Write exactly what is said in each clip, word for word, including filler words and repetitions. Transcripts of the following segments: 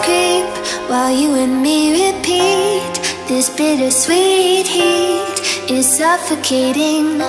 creep while you and me repeat. This bittersweet heat is suffocating.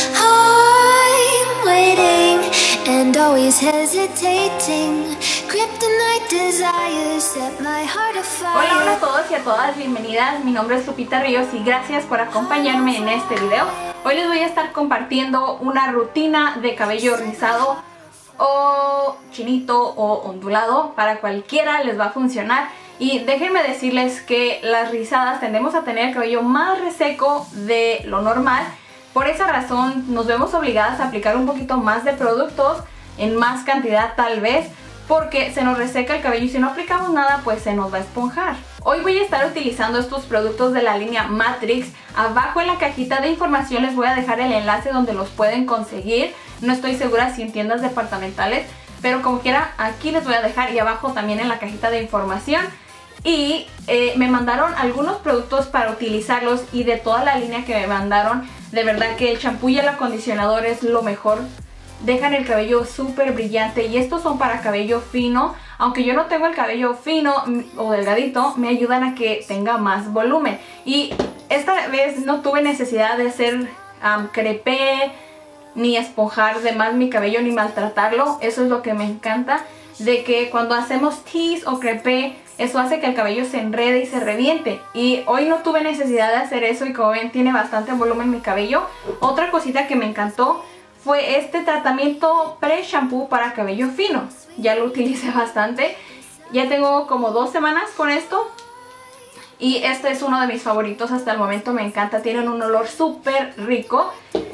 I'm waiting and always hesitating. Kryptonite desires set my heart afire. Hola, hola a todos y a todas, bienvenidas. Mi nombre es Lupita Ríos y gracias por acompañarme en este video. Hoy les voy a estar compartiendo una rutina de cabello rizado o chinito o ondulado. Para cualquiera les va a funcionar. Y déjenme decirles que las rizadas tendemos a tener el cabello más reseco de lo normal. Por esa razón nos vemos obligadas a aplicar un poquito más de productos en más cantidad tal vez, porque se nos reseca el cabello y si no aplicamos nada pues se nos va a esponjar. Hoy voy a estar utilizando estos productos de la línea Matrix. Abajo en la cajita de información les voy a dejar el enlace donde los pueden conseguir. No estoy segura si en tiendas departamentales, pero como quiera aquí les voy a dejar, y abajo también en la cajita de información. Y eh, me mandaron algunos productos para utilizarlos, y de toda la línea que me mandaron, de verdad que el champú y el acondicionador es lo mejor. Dejan el cabello súper brillante y estos son para cabello fino. Aunque yo no tengo el cabello fino o delgadito, me ayudan a que tenga más volumen. Y esta vez no tuve necesidad de hacer um, crepé, ni esponjar de más mi cabello, ni maltratarlo. Eso es lo que me encanta, de que cuando hacemos tease o crepé, eso hace que el cabello se enrede y se reviente. Y hoy no tuve necesidad de hacer eso y como ven tiene bastante volumen mi cabello. Otra cosita que me encantó fue este tratamiento pre-shampoo para cabello fino. Ya lo utilicé bastante. Ya tengo como dos semanas con esto. Y este es uno de mis favoritos hasta el momento. Me encanta. Tienen un olor súper rico.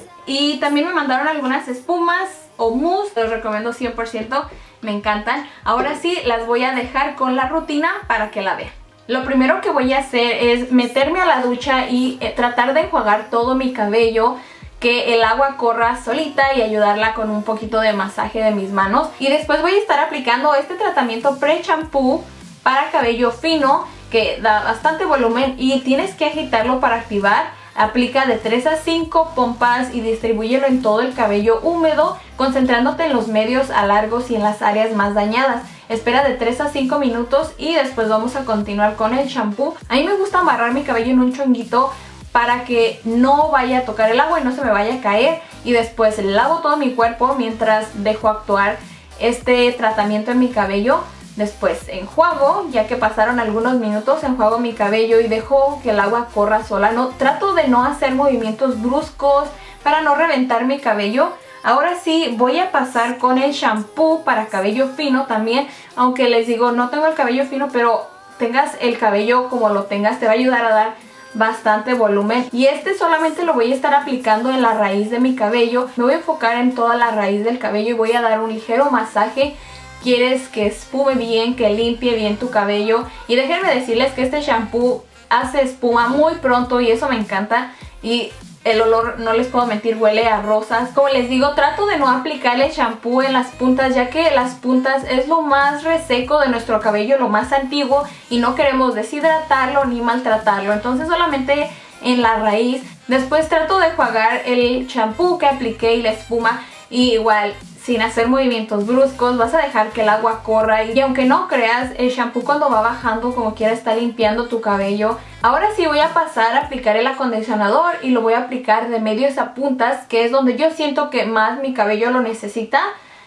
Y también me mandaron algunas espumas o mousse. Los recomiendo cien por ciento. Me encantan. Ahora sí, las voy a dejar con la rutina para que la vean. Lo primero que voy a hacer es meterme a la ducha y eh, tratar de enjuagar todo mi cabello, que el agua corra solita y ayudarla con un poquito de masaje de mis manos. Y después voy a estar aplicando este tratamiento pre-shampoo para cabello fino, que da bastante volumen y tienes que agitarlo para activar. Aplica de tres a cinco pompas y distribúyelo en todo el cabello húmedo, concentrándote en los medios a largos y en las áreas más dañadas. Espera de tres a cinco minutos y después vamos a continuar con el shampoo. A mí me gusta amarrar mi cabello en un chonguito para que no vaya a tocar el agua y no se me vaya a caer. Y después lavo todo mi cuerpo mientras dejo actuar este tratamiento en mi cabello. Después enjuago, ya que pasaron algunos minutos, enjuago mi cabello y dejo que el agua corra sola. No, trato de no hacer movimientos bruscos para no reventar mi cabello. Ahora sí voy a pasar con el shampoo para cabello fino también. Aunque les digo, no tengo el cabello fino, pero tengas el cabello como lo tengas, te va a ayudar a dar bastante volumen. Y este solamente lo voy a estar aplicando en la raíz de mi cabello. Me voy a enfocar en toda la raíz del cabello y voy a dar un ligero masaje. Quieres que espume bien, que limpie bien tu cabello. Y déjenme decirles que este shampoo hace espuma muy pronto y eso me encanta. Y el olor, no les puedo mentir, huele a rosas. Como les digo, trato de no aplicar el shampoo en las puntas, ya que las puntas es lo más reseco de nuestro cabello, lo más antiguo, y no queremos deshidratarlo ni maltratarlo. Entonces solamente en la raíz. Después trato de enjuagar el shampoo que apliqué y la espuma, y igual sin hacer movimientos bruscos. Vas a dejar que el agua corra y aunque no creas, el shampoo cuando va bajando como quiera está limpiando tu cabello. Ahora sí voy a pasar a aplicar el acondicionador y lo voy a aplicar de medios a puntas, que es donde yo siento que más mi cabello lo necesita.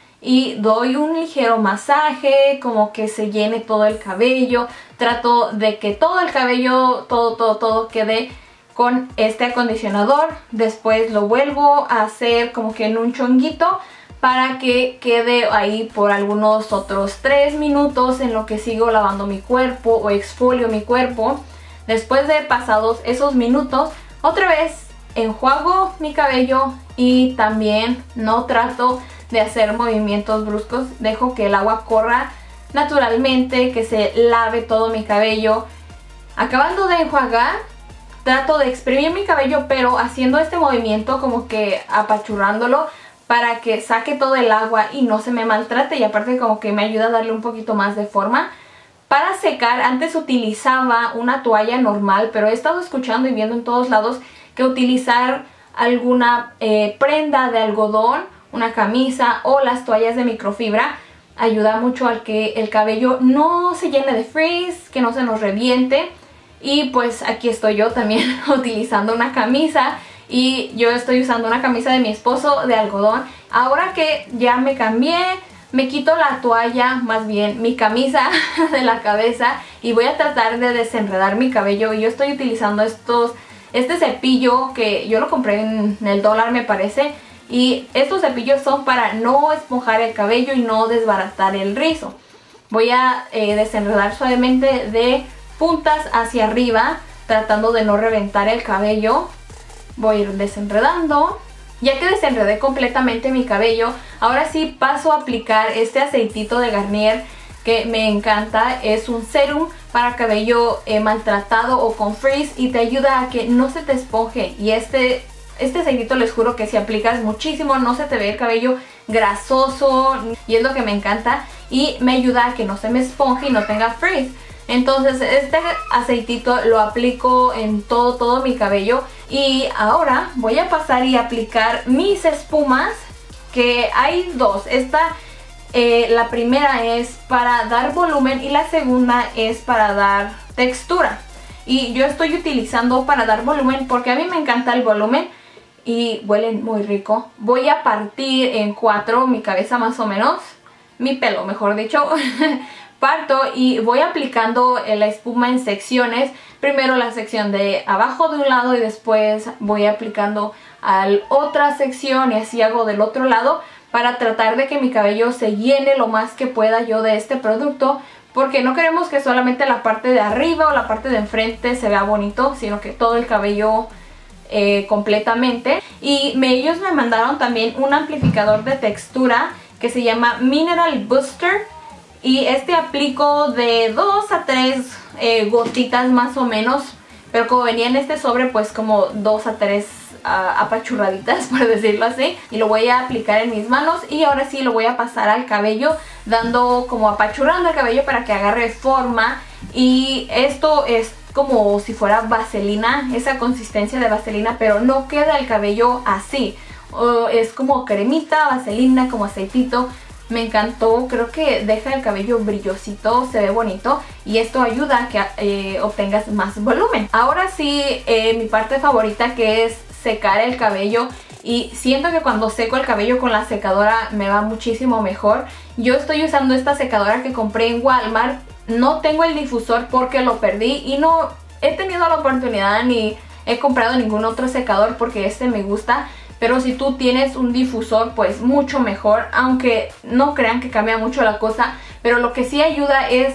Y doy un ligero masaje, como que se llene todo el cabello. Trato de que todo el cabello, todo, todo, todo quede con este acondicionador. Después lo vuelvo a hacer como que en un chonguito, para que quede ahí por algunos otros tres minutos en lo que sigo lavando mi cuerpo o exfolio mi cuerpo. Después de pasados esos minutos, otra vez enjuago mi cabello y también no trato de hacer movimientos bruscos. Dejo que el agua corra naturalmente, que se lave todo mi cabello. Acabando de enjuagar, trato de exprimir mi cabello, pero haciendo este movimiento como que apachurrándolo, para que saque todo el agua y no se me maltrate, y aparte como que me ayuda a darle un poquito más de forma. Para secar, antes utilizaba una toalla normal, pero he estado escuchando y viendo en todos lados que utilizar alguna eh, prenda de algodón, una camisa o las toallas de microfibra ayuda mucho al que el cabello no se llene de frizz, que no se nos reviente. Y pues aquí estoy yo también utilizando una camisa, y yo estoy usando una camisa de mi esposo de algodón. Ahora que ya me cambié, me quito la toalla, más bien mi camisa de la cabeza, y voy a tratar de desenredar mi cabello. Y yo estoy utilizando estos, este cepillo que yo lo compré en el dólar, me parece. Y estos cepillos son para no esponjar el cabello y no desbaratar el rizo. Voy a eh, desenredar suavemente de puntas hacia arriba, tratando de no reventar el cabello. Voy a ir desenredando. Ya que desenredé completamente mi cabello, ahora sí paso a aplicar este aceitito de Garnier que me encanta. Es un serum para cabello eh, maltratado o con frizz, y te ayuda a que no se te esponje. Y este, este aceitito, les juro que si aplicas muchísimo no se te ve el cabello grasoso, y es lo que me encanta. Y me ayuda a que no se me esponje y no tenga frizz. Entonces este aceitito lo aplico en todo, todo mi cabello. Y ahora voy a pasar y aplicar mis espumas, que hay dos. Esta, eh, la primera es para dar volumen y la segunda es para dar textura. Y yo estoy utilizando para dar volumen porque a mí me encanta el volumen y huelen muy rico. Voy a partir en cuatro mi cabeza más o menos, mi pelo mejor dicho. Parto y voy aplicando la espuma en secciones. Primero la sección de abajo de un lado y después voy aplicando a la otra sección, y así hago del otro lado para tratar de que mi cabello se llene lo más que pueda yo de este producto, porque no queremos que solamente la parte de arriba o la parte de enfrente se vea bonito, sino que todo el cabello eh, completamente. Y me, ellos me mandaron también un amplificador de textura que se llama Mineral Booster. Y este aplico de dos a tres eh, gotitas más o menos, pero como venía en este sobre, pues como dos a tres uh, apachurraditas, por decirlo así. Y lo voy a aplicar en mis manos, y ahora sí lo voy a pasar al cabello, dando como apachurrando el cabello para que agarre forma. Y esto es como si fuera vaselina, esa consistencia de vaselina, pero no queda el cabello así. Uh, es como cremita, vaselina, como aceitito. Me encantó, creo que deja el cabello brillosito, se ve bonito, y esto ayuda a que eh, obtengas más volumen. Ahora sí, eh, mi parte favorita, que es secar el cabello, y siento que cuando seco el cabello con la secadora me va muchísimo mejor. Yo estoy usando esta secadora que compré en Walmart. No tengo el difusor porque lo perdí y no he tenido la oportunidad ni he comprado ningún otro secador porque este me gusta. Pero si tú tienes un difusor, pues mucho mejor, aunque no crean que cambia mucho la cosa. Pero lo que sí ayuda es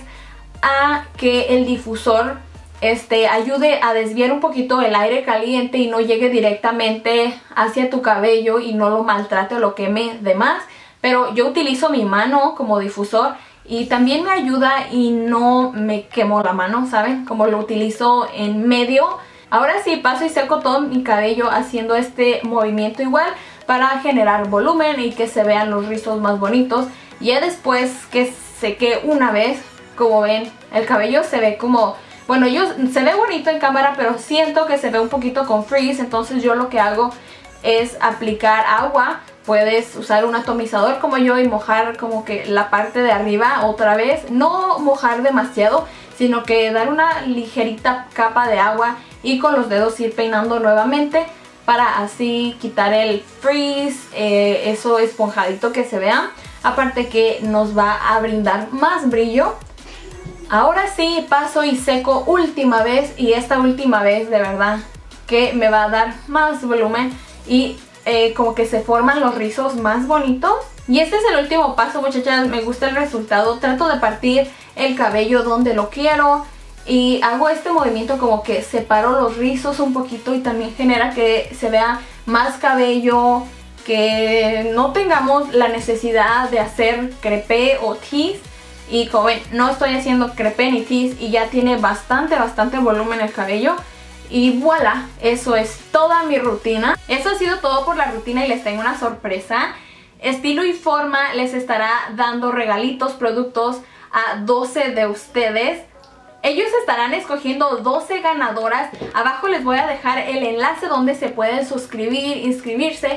a que el difusor este, ayude a desviar un poquito el aire caliente y no llegue directamente hacia tu cabello y no lo maltrate o lo queme de más. Pero yo utilizo mi mano como difusor y también me ayuda y no me quemo la mano, ¿saben? Como lo utilizo en medio. Ahora sí paso y seco todo mi cabello haciendo este movimiento igual para generar volumen y que se vean los rizos más bonitos. Ya después que sequé una vez, como ven, el cabello se ve como... Bueno, yo se ve bonito en cámara, pero siento que se ve un poquito con frizz. Entonces yo lo que hago es aplicar agua. Puedes usar un atomizador como yo y mojar como que la parte de arriba otra vez. No mojar demasiado, sino que dar una ligerita capa de agua y con los dedos ir peinando nuevamente para así quitar el frizz, eh, eso esponjadito que se vea. Aparte que nos va a brindar más brillo. Ahora sí paso y seco última vez, y esta última vez de verdad que me va a dar más volumen y eh, como que se forman los rizos más bonitos. Y este es el último paso, muchachas. Me gusta el resultado. Trato de partir el cabello donde lo quiero y hago este movimiento como que separo los rizos un poquito y también genera que se vea más cabello, que no tengamos la necesidad de hacer crepé o tease. Y como ven, no estoy haciendo crepé ni tease y ya tiene bastante, bastante volumen el cabello. Y voilà, eso es toda mi rutina. Eso ha sido todo por la rutina y les tengo una sorpresa. Estilo y Forma les estará dando regalitos, productos a doce de ustedes. Ellos estarán escogiendo doce ganadoras. Abajo les voy a dejar el enlace donde se pueden suscribir, inscribirse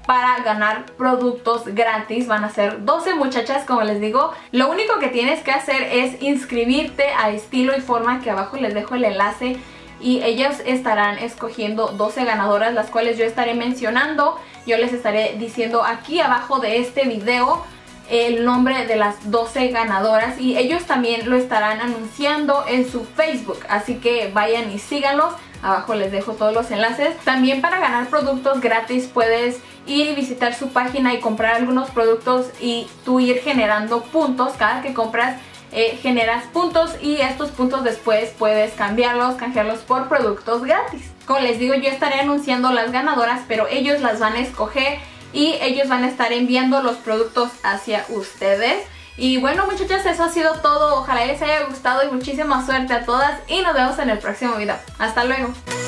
para ganar productos gratis. Van a ser doce muchachas, como les digo. Lo único que tienes que hacer es inscribirte a Estilo y Forma, que abajo les dejo el enlace, y ellos estarán escogiendo doce ganadoras, las cuales yo estaré mencionando. Yo les estaré diciendo aquí abajo de este video el nombre de las doce ganadoras, y ellos también lo estarán anunciando en su Facebook, así que vayan y síganlos. Abajo les dejo todos los enlaces. También para ganar productos gratis puedes ir y visitar su página y comprar algunos productos y tú ir generando puntos. Cada que compras eh, generas puntos, y estos puntos después puedes cambiarlos, canjearlos por productos gratis. Como les digo, yo estaré anunciando las ganadoras, pero ellos las van a escoger y ellos van a estar enviando los productos hacia ustedes. Y bueno, muchachas, eso ha sido todo. Ojalá les haya gustado y muchísima suerte a todas, y nos vemos en el próximo video. Hasta luego.